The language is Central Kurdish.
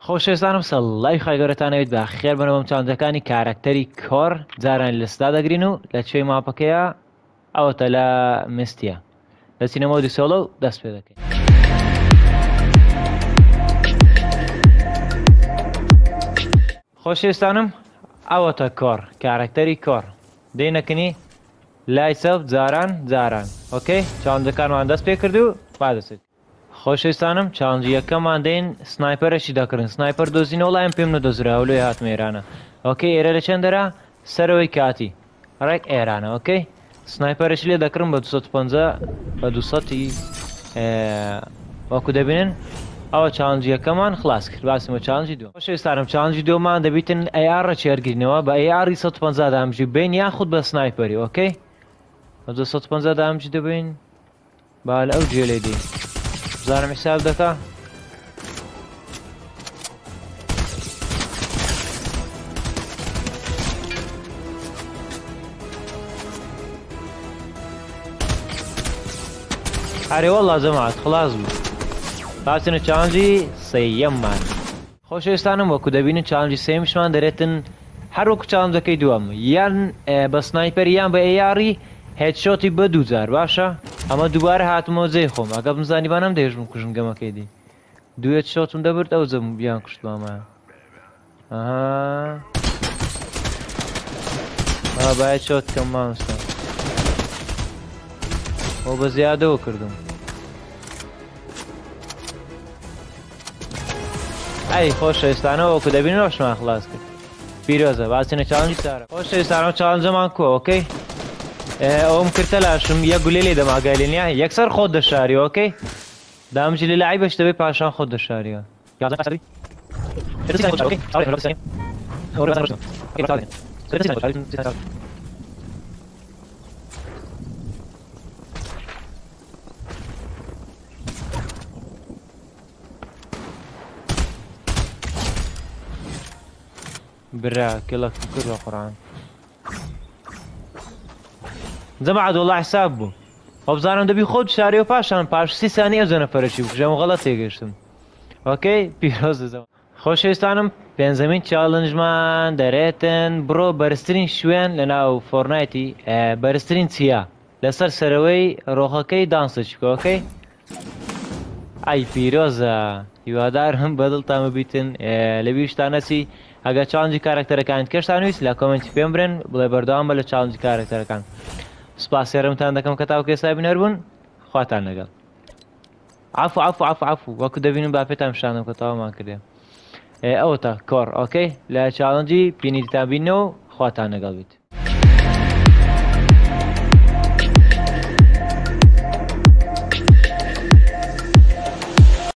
خۆشەویستانم سەڵای خایگەورەتانەوێت بە خێر بنەوەم چاندەکانی کارەکتەری کۆر جاران لەستا دەگرین و لەکوێی ماپەکەیە ئەوەتە لە مستیە لە سینەمە دیسۆڵە و دەست پێ دەکەین. خۆشەویستانم ئەوەتە کۆر کارەکتەری کۆر دێنەکەنی لای سەف جاران ئۆکەی چاندەکانمان دەست پێ کرد و بادەسێت. خۆشەویستانم چالنجی یەکەمان دێن سنایپەرەشی دەکردن سنایپەر دۆزینەوە لایم پێم نەدۆزراوە لێ هاتمە ئێرانە ئۆکەی ئێرە لە چەندەرە سەرەوەی کاتی ڕێک ئێرانە ئۆکەی سنایپەرەشی لێ دەکردن بە 250 بە 200 وەکو دەبینن ئەوە چالنجی یەکەمان خلاص کرد باسمە چالنجی دووەم. خۆشەویستانم چالنجی دووەمان دەبیتن AR چێرگرینەوە بە AR 150 دامجی بین یاخود بە سنایپەری ئۆکەی بە 250 دامجی دەبین با لە ئەو جێ لێ دێین زانم حساب دەکا هەرێوە لازەمات خلاص بوو باسنە چالنجی سەیەممان. خۆشەویستانم وەکو دەبینن چالنجی سێمیشمان دەرێتن هەر وەکو چالنجەکەی دووەم یان بە سنایپەر یان بە AR هێدشۆتی بە 2000 باشە ئەمە دووبارە هاتمەوە جێی خۆم ئەگە بزانیبانم دەێژم کوژم گەمەکەی دی دوێت شۆتم دەبرد ئەو زەم بیان کوشتوامە باید شۆت کەم مامستا ئەو بە زیادەوە کردم ئەی خۆشەویستانەوە وەکو دەبین ڕۆشتمان خلاص کرد پیرۆزە باسینە چالنجی چارە. خۆشەویستانەوە چالنجەمان کووە ئۆکەی ئەوم کردە لاشم یەک گولێ لێ دەماگایلێنیا یەکسەر خۆت دەشاری ئۆکەی دامجی لە لای بەش دەبێ پاشان خۆت دەشاریەوە برا كلك كل قرآن جەماعەت وەڵڵا حساب بوو وەبزانم دەبی خۆت شاری و پاش 30 ثانیە ئەو جەنەفەرەشی بکوژەم و غەڵەت تێگەشتم ئۆکەی پیرۆزە. خۆشەویستانم پێنجەمین چالنجمان دەرێتن بڕۆ بەرزترین شوێن لە ناو فۆرنایتی بەرزترین چیە لەسەر سەرەوەی ڕۆخەکەی دانسەچ بکە ئۆکەی ئای پیرۆزە هیوادارم بەدڵتان ببیتن لە بیشتانەچی ئەگە چالنجی کارەکتەرەکانت کەشتان ویست لە کۆمنتی پێم برن بڵێ بەردەوام بە لە چالنجی کارەکتەرەکان. سپاسێرمتان دەکەم کە تاوکێ سای بنەر بوون خواتان لەگەڵ عفو وەکو دەبینم با پێتان شانم کە تاوامان کردێ ئەوە تا کۆر ئۆکەی لە چالنجی پینیتان بینەوە خواتان لەگەڵ بیت.